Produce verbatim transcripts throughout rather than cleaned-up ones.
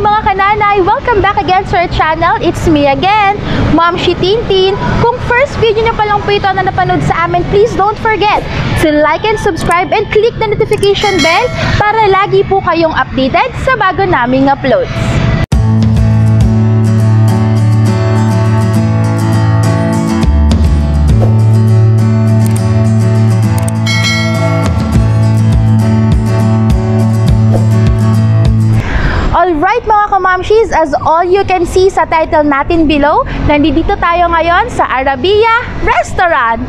mga kananay! Welcome back again to our channel. It's me again, Ma'am Shi Tintin. Kung first video nyo pa lang po ito na napanood sa amin, please don't forget to like and subscribe and click the notification bell para lagi po kayong updated sa bago naming uploads. Alright mga kamamshis, as all you can see sa title natin below, nandito tayo ngayon sa Arabia Restaurant.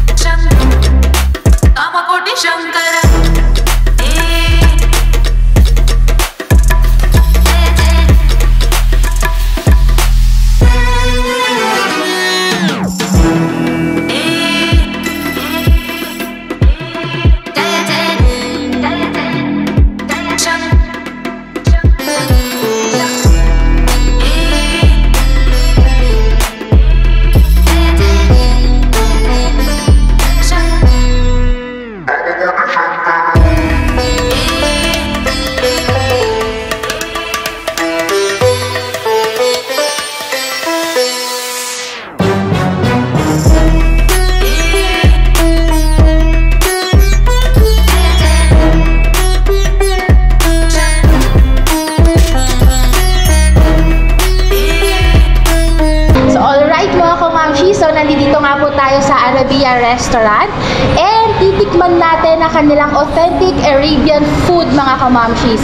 So, nandito nga po tayo sa Arabia Restaurant and titikman natin na kanilang authentic Arabian food mga kamamshis.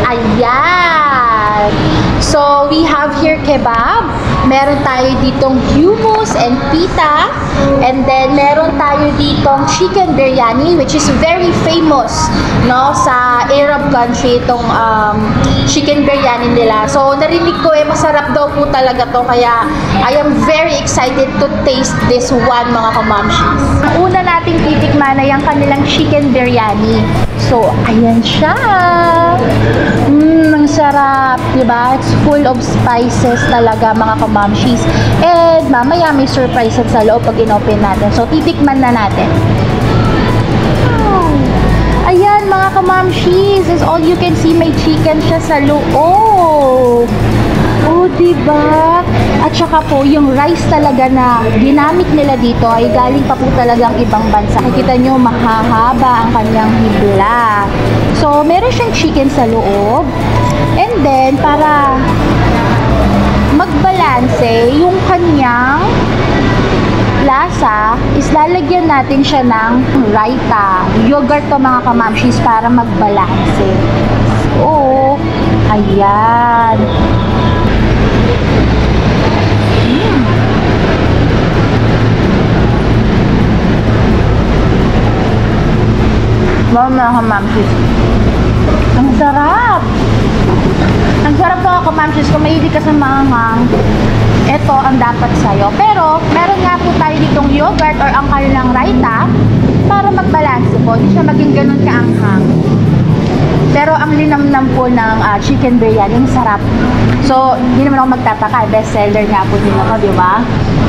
Ayan! So, we have here kebab. Meron tayo ditong hummus and pita. And then, meron tayo ditong chicken biryani, which is very famous, no, sa Arab country, itong um, chicken biryani nila. So, narinig ko eh, masarap daw po talaga to. Kaya, I am very excited to taste this one, mga kamamshis. Ang una nating titikman ay ang kanilang chicken biryani. So, ayan siya. Mmm, ang sarap, diba? It's full of spices talaga, mga kamamshis. And mamaya may surprises sa loob pag in-open natin. So, titikman na natin. Wow. Ayan, mga kamamshis. As all you can see, may chicken siya sa loob. Oh, diba? At saka po, yung rice talaga na ginamit nila dito ay galing pa po talagang ibang bansa. Nakikita nyo, mahahaba ang kanyang hibla. So, meron siyang chicken sa loob. And then, para magbalanse yung kanyang lasa, is lalagyan natin siya ng raita. Yogurt to mga kamamshis para magbalanse. So, ayan. Mm. Wow mga kamamshis. Ang sarap! Ang sarap mga kamamshis. Kung mahilig ka sa maanghang, ito ang dapat sa'yo. Pero, meron nga po tayo ditong yogurt or ang kanilang raita para magbalanse po. Hindi siya maging ganun kaanghang. Pero ang linamnam po ng uh, chicken biryani, sarap. So, hindi naman ako magtataka. Best seller nga po din ako, di ba?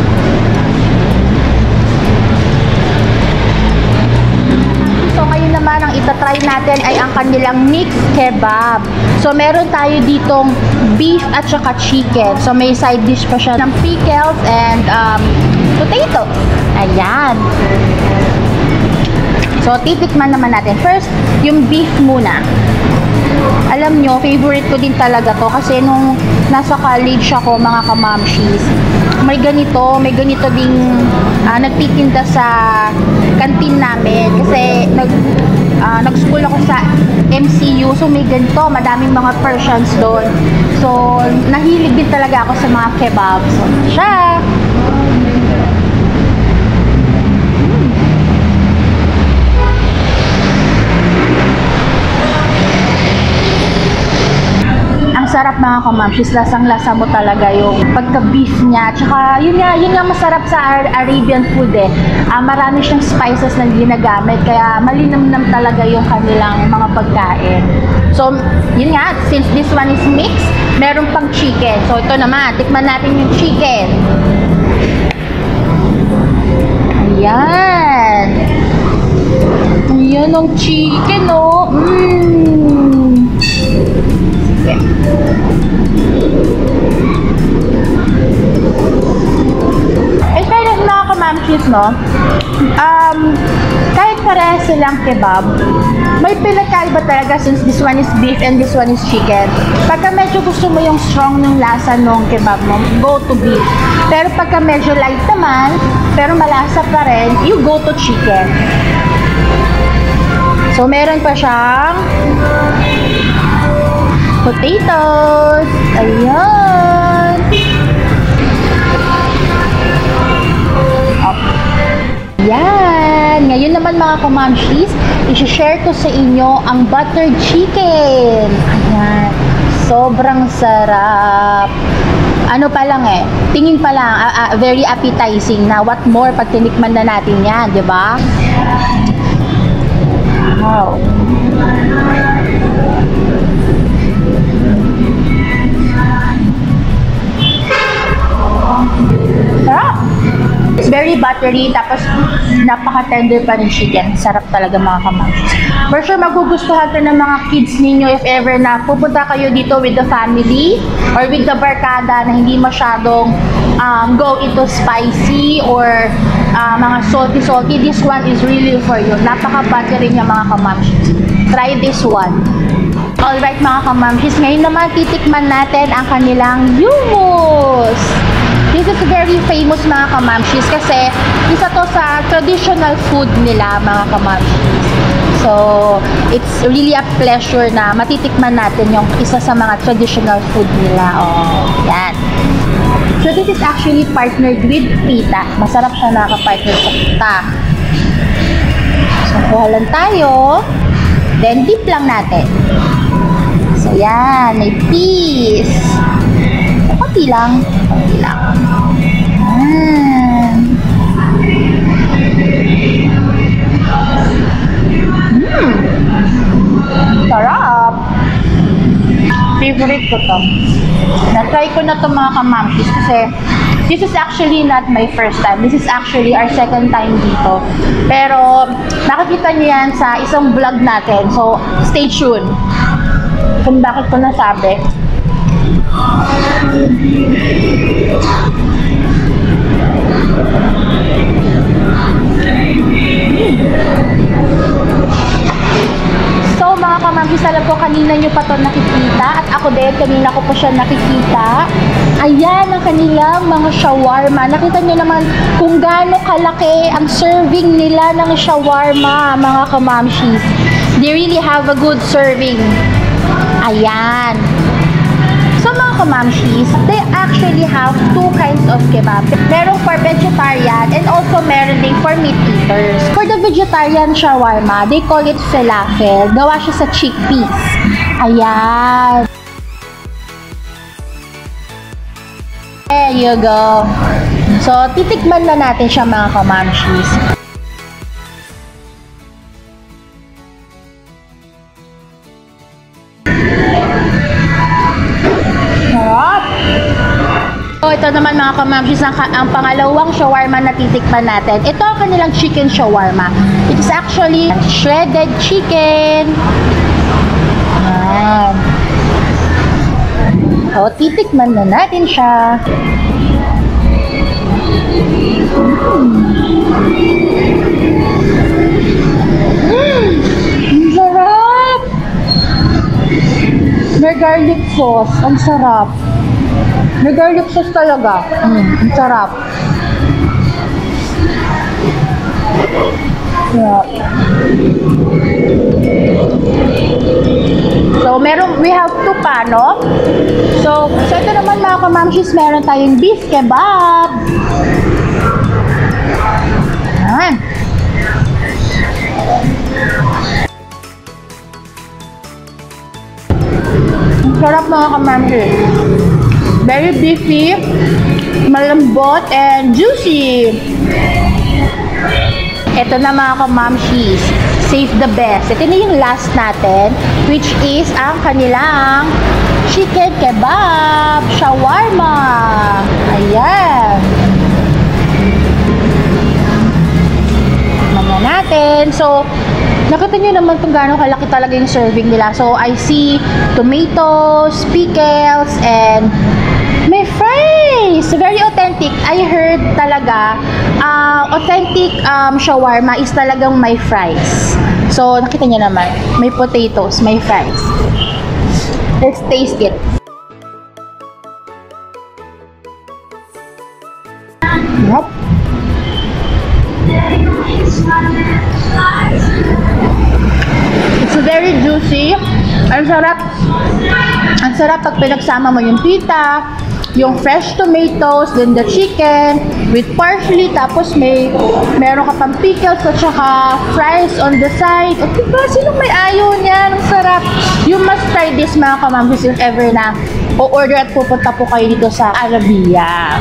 So, ngayon naman, ang itatry natin ay ang kanilang mixed kebab. So, meron tayo ditong beef at saka chicken. So, may side dish pa siya ng pickles and um, potato. Ayan. So, titikman naman natin. First, yung beef muna. Alam nyo, favorite ko din talaga to kasi nung nasa college ako, mga kamamshis, may ganito, may ganito ding uh, nagtitinda sa kantin namin kasi nag, uh, nag-school ako sa M C U, so may ganito, madaming mga Persians doon. So, nahilig din talaga ako sa mga kebab. So, siya. Sarap mga kamamshis, lasang-lasa mo talaga yung pagka-beef niya. Tsaka yun nga, yun nga masarap sa Arabian food eh. Uh, marami siyang spices na ginagamit, kaya malinamnam talaga yung kanilang mga pagkain. So, yun nga, since this one is mixed, meron pang chicken. So, ito naman, tikman natin yung chicken. Ayan. Ayan ang chicken, oh. Mmm. Okay. In fairness mga kamamshis, no? Um, kahit parehas silang kebab, may pinagkaiba talaga since this one is beef and this one is chicken. Pagka medyo gusto mo yung strong ng lasa ng kebab mo, go to beef. Pero pagka medyo light naman, pero malasa pa rin, you go to chicken. So, meron pa siyang potatoes. Ayan. Yan. Ngayon naman mga kamamshis, i-share ko sa inyo ang buttered chicken. Ayan. Sobrang sarap. Ano pa lang eh, tingin pa lang, uh, uh, very appetizing na. What more pag tinikman na natin yan, di ba? Wow. Sarap! It's very buttery, tapos napaka-tender pa ng chicken. Sarap talaga mga kamamshis. For sure, magugustuhan to ng mga kids ninyo if ever na pupunta kayo dito with the family or with the barkada na hindi masyadong um, go into spicy or uh, mga salty-salty. This one is really for you. Napaka-buttery niya mga kamamshis. Try this one. Alright mga kamamshis, ngayon naman titikman natin ang kanilang hummus. This is very famous mga kamamshis kasi isa to sa traditional food nila mga kamamshis. So, it's really a pleasure na matitikman natin yung isa sa mga traditional food nila. Oh, yan. So, this is actually partnered with pita. Masarap siya nakapartner sa pita. So, kuha lang tayo. Then, dip lang natin. So, yan. May piece. Kunti lang. Kunti lang. Yan. Mmm. Sarap. Favorite ko to. Na-try ko na to mga kamamshis kasi this is actually not my first time. This is actually our second time dito. Pero nakikita niyo yan sa isang vlog natin. So, stay tuned. Kung bakit ko nasabi. So mga kamamshis, alam ko kanina nyo pa to nakikita at ako din kanina ko pa siya nakikita. Ayan ang kanilang mga shawarma. Nakita nyo naman kung gaano kalaki ang serving nila ng shawarma mga kamamshis. They really have a good serving. Ayan. So mga kamamshis, they actually have two kinds of kebab. Meron for vegetarian and also meron din for meat eaters. For the vegetarian shawarma, they call it falafel. Gawa siya sa chickpeas. Ayan. There you go. So, titikman na natin siya mga kamamshis. So, ito naman mga kamamshis, ang, ang pangalawang shawarma na titikman natin. Ito ang kanilang chicken shawarma. It is actually shredded chicken. Ayan. So, titikman na natin siya. Mm. Ang sarap! May garlic sauce. Ang sarap. May garlic sauce talaga. Mm, ang sarap. Yeah. So, meron, we have two pa, no? So, so ito naman mga kamamshis, meron tayong beef kebab. Ayan. Ang sarap mga kamamshis. Very beefy, malambot, and juicy. Ito na mga kamamshis, save the best. Ito na yung last natin, which is ang kanilang chicken kebab shawarma. Ayan. Tignan na natin. So, Nakita nyo naman kung gaano kalaki talaga yung serving nila. So, I see tomatoes, pickles, and may fries! Very authentic. I heard talaga, uh, authentic um, shawarma is talagang may fries. So, nakita nyo naman. May potatoes, may fries. Let's taste it. Yup. It's very juicy. Ang sarap. Ang sarap pag pinagsama mo yung pita, yung fresh tomatoes, then the chicken with parsley, tapos may meron ka pang pickles at saka fries on the side. At diba, sinong may ayaw niyan? Ang sarap. You must try this mga kamamsis if ever na o-order at pupunta po kayo dito sa Arabia.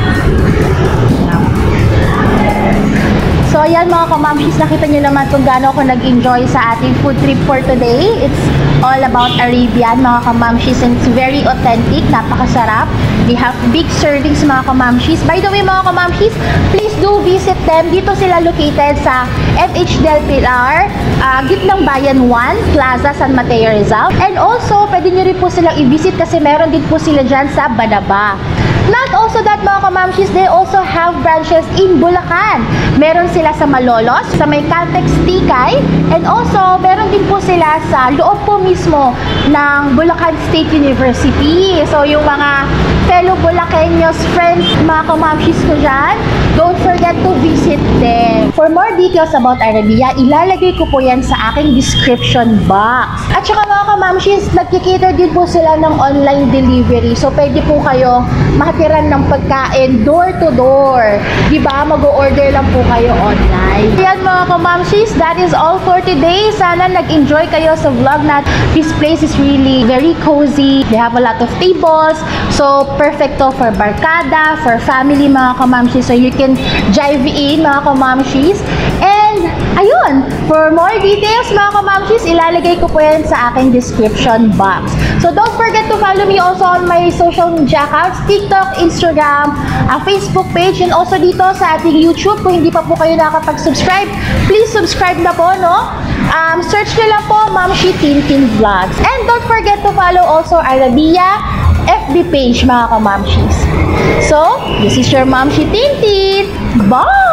So ayan mga kamamsis, nakita nyo naman kung gaano ako nag-enjoy sa ating food trip for today. It's all about Arabian mga kamamsis, and it's very authentic, napakasarap. They have big servings mga kamamsis. By the way mga kamamsis, please do visit them. Dito sila located sa F H Del Pilar, uh, Gitnang Bayan one, Plaza San Mateo Rizal. And also, pwede nyo rin po silang i-visit kasi meron din po sila dyan sa Banaba. Not also that mga kamamsis, they also have branches in Bulacan. Meron sila sa Malolos, sa may Caltex Tikay, and also meron din po sila sa loob po mismo ng Bulacan State University. So yung mga fellow Bulacanos friends, mga kamamsis ko dyan, don't forget to visit them. For more details about Arabia, ilalagay ko po yan sa aking description box. At saka mga kamamsis, nagkikater din po sila ng online delivery. So pwede po kayo matiran ng pagkain door to door. Diba? Mag-o-order lang po kayo online. Yan mga kamamsis, that is all for today. Sana nag-enjoy kayo sa vlog na this place is really very cozy. They have a lot of tables. So, perfecto for barkada, for family mga kamamsis. So, you can jive in mga kamamsis. And, ayun, for more details mga kamamsis, ilalagay ko po yan sa aking description box. So, don't forget to follow me also on my social media accounts, TikTok, Instagram, uh, Facebook page, and also dito sa ating YouTube. Kung hindi pa po kayo nakapag-subscribe, please subscribe na po, no? Um, search nyo lang po, Mamshi Tintin Vlogs. And don't forget to follow also Arabia F B page, mga kamamshis. So, this is your Mamshi Tintin. Bye!